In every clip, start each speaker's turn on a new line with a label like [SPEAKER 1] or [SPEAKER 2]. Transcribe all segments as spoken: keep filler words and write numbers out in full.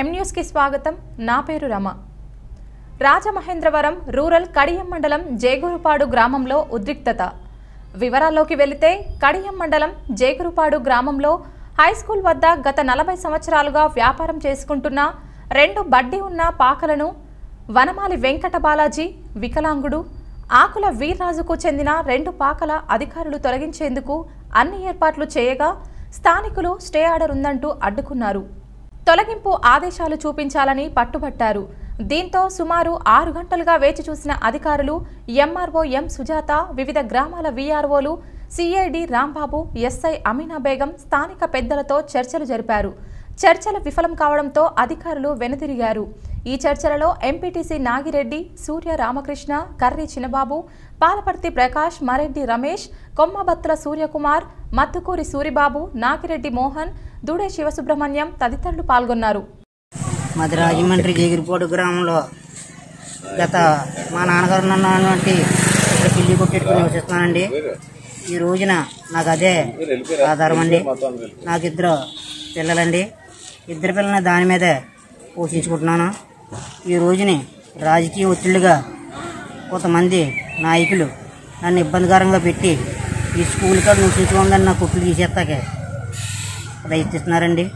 [SPEAKER 1] M news కి స్వాగతం। నా పేరు రమ। రాజమహేంద్రవరం రూరల్ కడియం మండలం జేగురుపాడు గ్రామంలో ఉద్రిక్తత। వివరాల్లోకి వెళితే కడియం మండలం జేగురుపాడు గ్రామంలో హై స్కూల్ వద్ద గత నలభై సంవత్సరాలుగా వ్యాపారం చేసుకుంటున్న రెండు బడ్డీ ఉన్న పాకలను వనమాలి వెంకట బాలాజీ వికలాంగుడు ఆకుల వీర్రాజుకు చెందిన రెండు పాకల అధికారులు తొలగించేందుకు అన్ని ఏర్పాట్లు చేయగా స్థానికులు స్టే ఆర్డర్ ఉందంటూ అడ్డుకున్నారు। తొలగింపు ఆదేశాలు చూపించాలని పట్టుబట్టారు। దీంతో సుమారు ఆరు గంటలుగా వేచి చూసిన అధికారులు ఎంఆర్ఓ ఎం సుజాత, వివిధ గ్రామాల వీఆర్ఓలు, సిఐడి రాంబాబు, ఎస్ఐ అమీనా బేగం స్థానిక పెద్దలతో చర్చలు జరిపారు। చర్చలు విఫలం కావడంతో అధికారులు వెనుతిరిగారు। ఈ చర్చలలో ఎంపీటీసీ నాగిరెడ్డి, సూర్య రామకృష్ణ, కర్రి చిన్నబాబు, పాలపర్తి ప్రకాష్, మరెడ్డి రమేష్, కొమ్మబత్తుల సూర్యకుమార్, మత్తుకూరి సూరిబాబు, నాగిరెడ్డి మోహన్, దూడే శివసుబ్రహ్మణ్యం తదితరులు పాల్గొన్నారు।
[SPEAKER 2] మాది రాజమండ్రి జేగురుపాడు గ్రామంలో గత మా నాన్నగారు ఉన్నటువంటి ఇక్కడ పిల్లి కొట్టేట్టుకుని నివసిస్తున్నానండి। ఈ రోజున నాకు అదే ఆధారం అండి। నాకు ఇద్దరు పిల్లలండి, ఇద్దరు పిల్లల్ని దాని మీదే పోషించుకుంటున్నాను। ఈ రోజుని రాజకీయ ఒత్తిళ్లుగా కొంతమంది నాయకులు నన్ను ఇబ్బందికరంగా పెట్టి ఈ స్కూల్ కాడ నివసించుకోందని నా కుట్లు తీసేస్తాకే ప్రయత్నిస్తున్నారండి।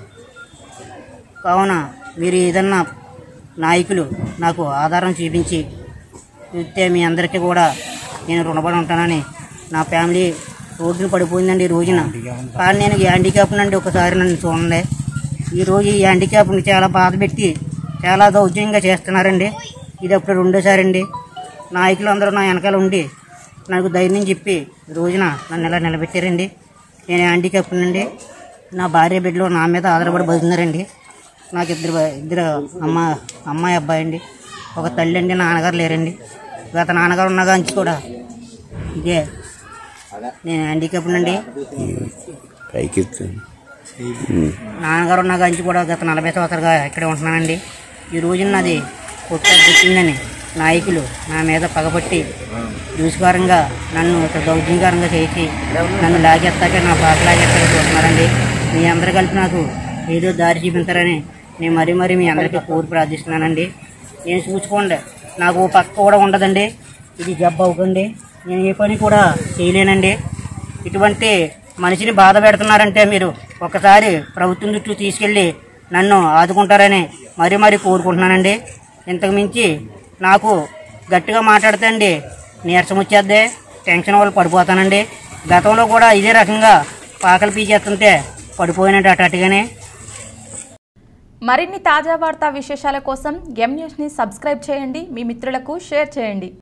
[SPEAKER 2] కావున మీరు ఏదన్నా నాయకులు నాకు ఆధారం చూపించి చూస్తే మీ అందరికీ కూడా నేను రుణపడి ఉంటానని। నా ఫ్యామిలీ రోడ్డును పడిపోయిందండి ఈ రోజున, కానీ నేను హ్యాండిక్యాప్ నుండి ఒకసారి నన్ను చూడండి। ఈరోజు ఈ హ్యాండిక్యాప్ని చాలా బాధ పెట్టి చాలా దౌర్జన్యంగా చేస్తున్నారండి। ఇది అప్పుడు రెండోసారి అండి। నాయకులు అందరూ నా వెనకాల ఉండి నాకు ధైర్యం చెప్పి ఈ రోజున నన్ను ఇలా నిలబెట్టారండి। నేను హ్యాండిక్యాప్ నుండి నా భార్య బిడ్డలు నా మీద ఆధారపడి బతుకున్నారండి। నాకు ఇద్దరు ఇద్దరు అమ్మ అమ్మాయి అబ్బాయి అండి, ఒక తల్లి అండి, నాన్నగారు లేరండి। గత నాన్నగారు ఉన్న కాంచి కూడా ఇదే నేను హ్యాండిక్యాప్ నుండి నాన్నగారు ఉన్న కాంచి కూడా గత నలభై సంవత్సరాలుగా ఇక్కడే ఉంటున్నానండి। ఈ రోజున నాది కొట్టిందని నాయకులు నా మీద పగబట్టి దూష్కారంగా నన్ను దౌర్జన్యకరంగా చేసి నన్ను లాగేస్తాకే నా పాట లాగేస్తాకే చూస్తున్నారండి। మీ అందరూ కలిపి నాకు ఏదో దారి చూపించారని నేను మరీ మరీ మీ అందరికీ కోరి ప్రార్థిస్తున్నానండి। నేను చూసుకోండి, నాకు పక్క కూడా ఉండదండి, ఇది జబ్బు అవ్వకండి, నేను ఏ పని కూడా చేయలేనండి। ఇటువంటి మనిషిని బాధ పెడుతున్నారంటే మీరు ఒకసారి ప్రభుత్వం చుట్టూ తీసుకెళ్ళి నన్ను ఆదుకుంటారని మరీ మరీ కోరుకుంటున్నానండి। ఇంతకు మించి నాకు గట్టిగా మాట్లాడితే అండి నీరసం వచ్చేద్దే, టెన్షన్ వల్ల పడిపోతానండి। గతంలో కూడా ఇదే రకంగా పాకలు పీచేస్తుంటే పడిపోయినట్టు అటట్టుగానే।
[SPEAKER 1] మరిన్ని తాజా వార్తా విశేషాల కోసం ఎం న్యూస్ని సబ్స్క్రైబ్ చేయండి, మీ మిత్రులకు షేర్ చేయండి।